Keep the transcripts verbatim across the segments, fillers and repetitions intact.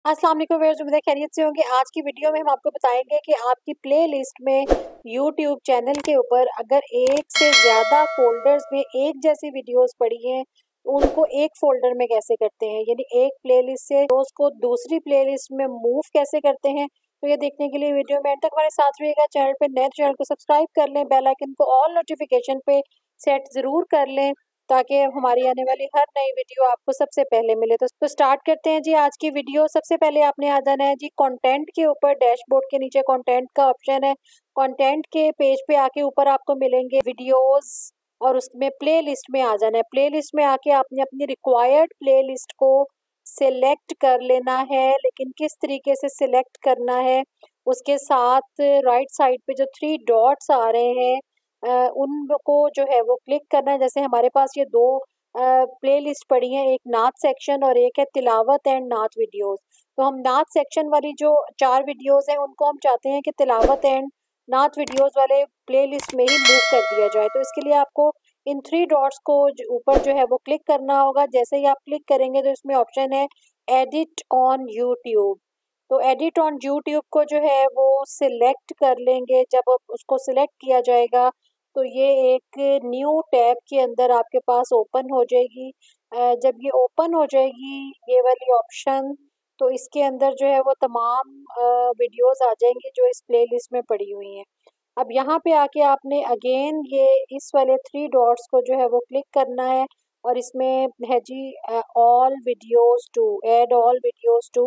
अस्सलाम वालेकुम व्यूअर्स, उम्मीद है खैरियत से होंगे। आज की वीडियो में हम आपको बताएंगे कि आपकी प्लेलिस्ट में यूट्यूब चैनल के ऊपर अगर एक से ज़्यादा फ़ोल्डर्स में एक जैसी वीडियोस पड़ी हैं, तो उनको एक फ़ोल्डर में कैसे करते हैं, यानी एक प्लेलिस्ट से उसको दूसरी प्लेलिस्ट में मूव कैसे करते हैं। तो ये देखने के लिए वीडियो में एंड तक हमारे साथ रहिएगा। चैनल पे नए तो चैनल को सब्सक्राइब कर लें, बेल आइकन को ऑल नोटिफिकेशन पे सेट ज़रूर कर लें ताकि हमारी आने वाली हर नई वीडियो आपको सबसे पहले मिले। तो, तो स्टार्ट करते हैं जी आज की वीडियो। सबसे पहले आपने आ जाना है जी कंटेंट के ऊपर। डैशबोर्ड के नीचे कंटेंट का ऑप्शन है। कंटेंट के पेज पे आके ऊपर आपको मिलेंगे वीडियोस और उसमें प्ले लिस्ट में आ जाना है। प्ले लिस्ट में आके आपने अपनी रिक्वायर्ड प्ले लिस्ट को सिलेक्ट कर लेना है, लेकिन किस तरीके से सिलेक्ट करना है, उसके साथ राइट साइड पे जो थ्री डॉट्स आ रहे हैं अ, उनको जो है वो क्लिक करना है। जैसे हमारे पास ये दो प्ले लिस्ट पड़ी हैं, एक नात सेक्शन और एक है तिलावत एंड नात वीडियोस। तो हम नात सेक्शन वाली जो चार वीडियोस हैं उनको हम चाहते हैं कि तिलावत एंड नात वीडियोस वाले प्ले लिस्ट में ही मूव कर दिया जाए। तो इसके लिए आपको इन थ्री डॉट्स को ऊपर जो है वो क्लिक करना होगा। जैसे ही आप क्लिक करेंगे तो इसमें ऑप्शन है एडिट ऑन यूट्यूब। तो एडिट ऑन यूट्यूब को जो है वो सिलेक्ट कर लेंगे। जब उसको सिलेक्ट किया जाएगा तो ये एक न्यू टैब के अंदर आपके पास ओपन हो जाएगी। अ, जब ये ओपन हो जाएगी ये वाली ऑप्शन, तो इसके अंदर जो है वो तमाम वीडियोस आ जाएंगी जो इस प्लेलिस्ट में पड़ी हुई हैं। अब यहाँ पे आके आपने अगेन ये इस वाले थ्री डॉट्स को जो है वो क्लिक करना है और इसमें है जी all videos to, add all videos to.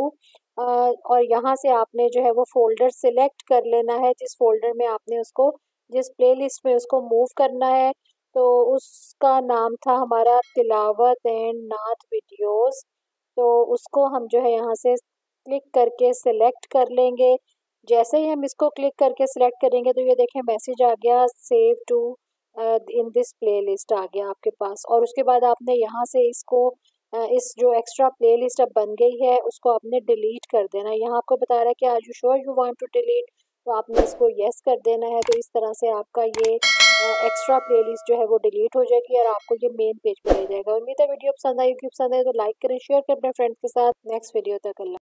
और यहाँ से आपने जो है वो फोल्डर सिलेक्ट कर लेना है, जिस फोल्डर में आपने उसको जिस प्लेलिस्ट में उसको मूव करना है। तो उसका नाम था हमारा तिलावत एंड नात वीडियोस। तो उसको हम जो है यहाँ से क्लिक करके सिलेक्ट कर लेंगे। जैसे ही हम इसको क्लिक करके सिलेक्ट करेंगे तो ये देखें मैसेज आ गया, save to in this playlist आ गया आपके पास। और उसके बाद आपने यहाँ से इसको अ, इस जो एक्स्ट्रा प्लेलिस्ट अब बन गई है उसको आपने डिलीट कर देना है। यहाँ आपको बता रहा है कि are you sure you want to delete, तो आपने इसको यस कर देना है। तो इस तरह से आपका ये एक्स्ट्रा प्लेलिस्ट जो है वो डिलीट हो जाएगी और आपको ये मेन पेज पर रह जाएगा। उम्मीद है वीडियो पसंद आई होगी। पसंद आए तो लाइक करें, शेयर करें अपने फ्रेंड्स के साथ। नेक्स्ट वीडियो तक अल्लाह।